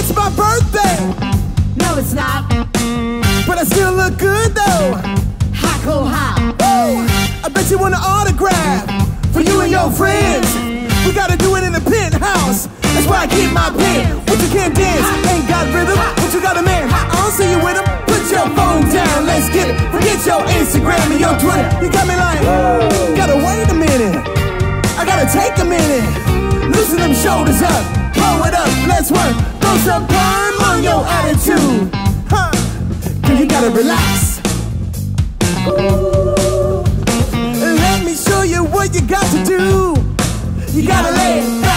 It's my birthday. No, it's not. But I still look good though. Hot, cold, hot. Woo! I bet you want an autograph for you and your friends. We gotta do it in the penthouse. That's where I keep my pen. What you can't dance, ain't got rhythm. What you got a man, I'll see you with him. Put your phone down, let's get it. Forget your Instagram and your Twitter. You got me like, gotta wait a minute. I gotta take a minute. Loosen them shoulders up, pull it up, let's work. Throw some perm on your attitude, huh? Cause you gotta relax. Let me show you what you got to do. You gotta lay it